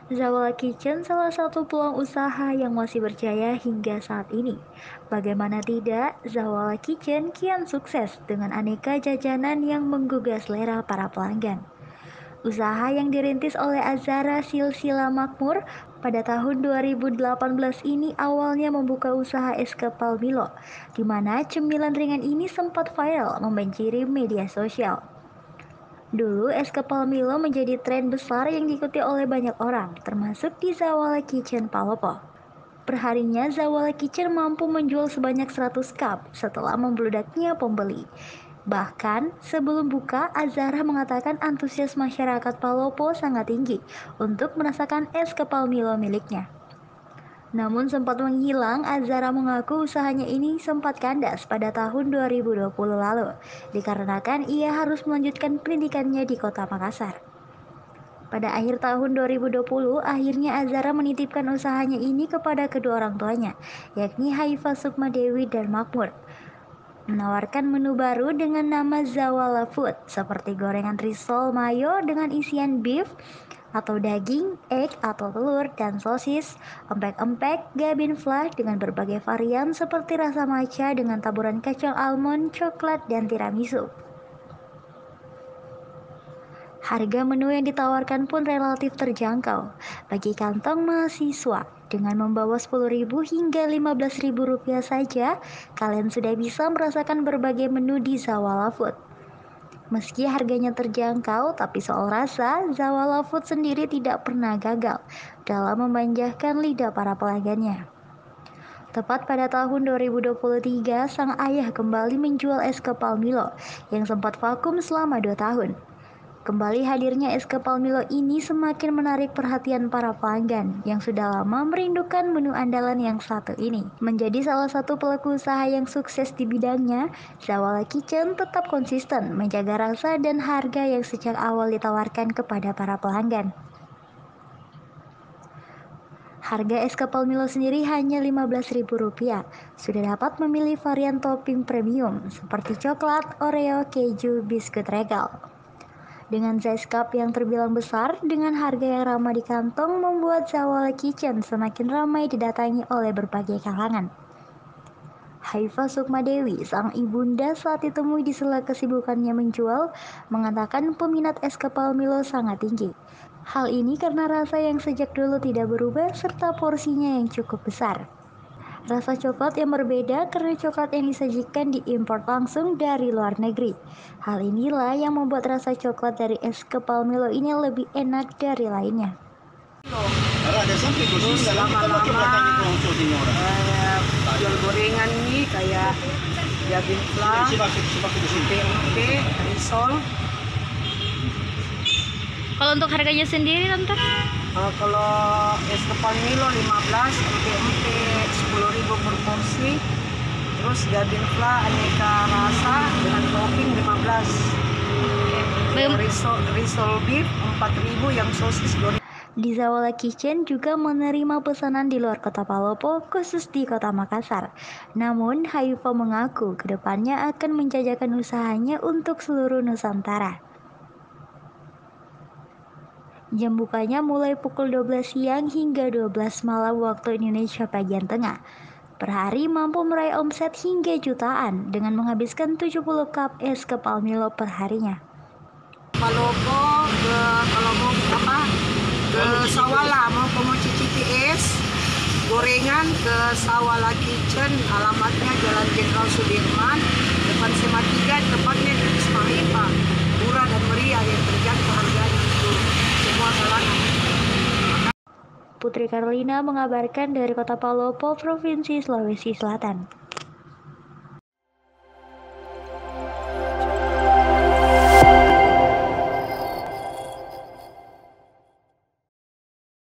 Zawala Kitchen salah satu peluang usaha yang masih berjaya hingga saat ini. Bagaimana tidak, Zawala Kitchen kian sukses dengan aneka jajanan yang menggugah selera para pelanggan. Usaha yang dirintis oleh Azara Silsila Makmur pada tahun 2018 ini awalnya membuka usaha es kepal Milo, di mana cemilan ringan ini sempat viral membanjiri media sosial. Dulu es kepal Milo menjadi tren besar yang diikuti oleh banyak orang, termasuk di Zawala Kitchen Palopo. Perharinya Zawala Kitchen mampu menjual sebanyak 100 cup setelah membludaknya pembeli. Bahkan sebelum buka, Azara mengatakan antusias masyarakat Palopo sangat tinggi untuk merasakan es kepal Milo miliknya. Namun sempat menghilang, Azara mengaku usahanya ini sempat kandas pada tahun 2020 lalu, dikarenakan ia harus melanjutkan pendidikannya di kota Makassar. Pada akhir tahun 2020, akhirnya Azara menitipkan usahanya ini kepada kedua orang tuanya, yakni Haifa Sukmadewi dan Makmur. Menawarkan menu baru dengan nama Zawala Food, seperti gorengan risol mayo dengan isian beef atau daging, egg atau telur, dan sosis, empek-empek, gabin flash dengan berbagai varian seperti rasa matcha dengan taburan kacang almond, coklat, dan tiramisu. Harga menu yang ditawarkan pun relatif terjangkau bagi kantong mahasiswa. Dengan membawa 10.000 hingga 15.000 rupiah saja, kalian sudah bisa merasakan berbagai menu di Zawala Food. Meski harganya terjangkau, tapi soal rasa, Zawala Food sendiri tidak pernah gagal dalam memanjakan lidah para pelanggannya. Tepat pada tahun 2023, sang ayah kembali menjual es kepal Milo yang sempat vakum selama 2 tahun. Kembali hadirnya es kepal Milo ini semakin menarik perhatian para pelanggan yang sudah lama merindukan menu andalan yang satu ini. Menjadi salah satu pelaku usaha yang sukses di bidangnya, Zawala Kitchen tetap konsisten menjaga rasa dan harga yang sejak awal ditawarkan kepada para pelanggan. Harga es kepal Milo sendiri hanya Rp15.000. Sudah dapat memilih varian topping premium seperti coklat, Oreo, keju, biskuit regal. Dengan size cup yang terbilang besar, dengan harga yang ramah di kantong membuat Zawala Kitchen semakin ramai didatangi oleh berbagai kalangan. Haifa Sukmadewi, sang ibunda saat ditemui di sela kesibukannya menjual, mengatakan peminat es kepal Milo sangat tinggi. Hal ini karena rasa yang sejak dulu tidak berubah serta porsinya yang cukup besar. Rasa coklat yang berbeda karena coklat yang disajikan diimpor langsung dari luar negeri. Hal inilah yang membuat rasa coklat dari es kepal Milo ini lebih enak dari lainnya. Terus lama-lama jual gorengan nih kayak jabin flan, tempe, risol. Kalau untuk harganya sendiri, Tante? Kalau es kepal Milo 15, tempe 10.000 per porsi. Terus jabin flan aneka rasa dengan topping 15. Risol beef 4.000 yang sosis goreng. Di Zawala Kitchen juga menerima pesanan di luar kota Palopo, khusus di kota Makassar. Namun, Haifa mengaku kedepannya akan menjajakan usahanya untuk seluruh Nusantara. Jam bukanya mulai pukul 12 siang hingga 12 malam waktu Indonesia bagian tengah. Per hari mampu meraih omset hingga jutaan dengan menghabiskan 70 cup es kepal Milo per harinya. Palopo kalau mau ke Sawala mau cicipi es gorengan ke Zawala Kitchen, alamatnya Jalan Jenderal Sudirman depan SMA 3, tepatnya di Wisma Haifa. Murah dan meriah yang terjangkau harganya itu semua kalangan. Putri Carlina mengabarkan dari Kota Palopo, Provinsi Sulawesi Selatan.